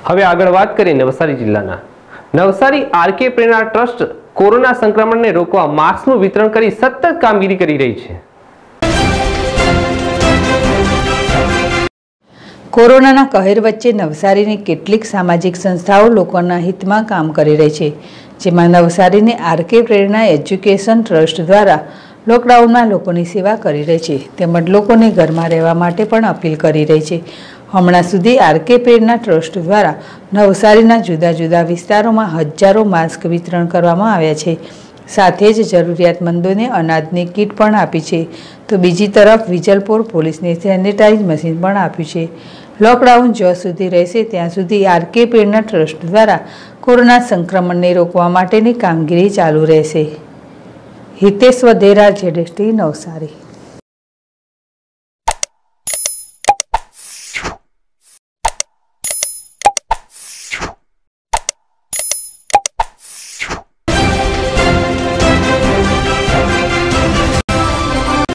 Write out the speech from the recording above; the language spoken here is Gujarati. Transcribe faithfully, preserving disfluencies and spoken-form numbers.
હવે આગળ વાત કરીએ નવસારી જિલ્લાના Navsari RK Prerna trust corona સંક્રમણને રોકવા માસ્કનું વિતરણ કરી સતત કામગીરી કરી રહી છે। કોરોનાના કહેર વચ્ચે નવસારીની કેટલીક સામાજિક સંસ્થાઓ લોકોના હિતમાં કામ કરી રહી છે, જેમાં નવસારીની આરકે પ્રેરણા એજ્યુકેશન ટ્રસ્ટ દ્વારા લોકડાઉનમાં લોકોની સેવા કરી રહી છે, તેમજ લોકોને ઘરમાં રહેવા માટે પણ અપીલ કરી રહી છે। હમણાં સુધી આરકે પ્રેરણા ટ્રસ્ટ દ્વારા નવસારીના જુદા જુદા વિસ્તારોમાં હજારો માસ્ક વિતરણ કરવામાં આવ્યા છે, સાથે જ જરૂરિયાતમંદોને અનાજની કીટ પણ આપી છે, તો બીજી તરફ વિજલપોર પોલીસને સેનેટાઇઝ મશીન પણ આપ્યું છે। લોકડાઉન જ્યાં સુધી રહેશે ત્યાં સુધી આરકે પ્રેરણા ટ્રસ્ટ દ્વારા કોરોના સંક્રમણને રોકવા માટેની કામગીરી ચાલુ રહેશે। હિતેશ વધેરા, જેડેશટી, નવસારી।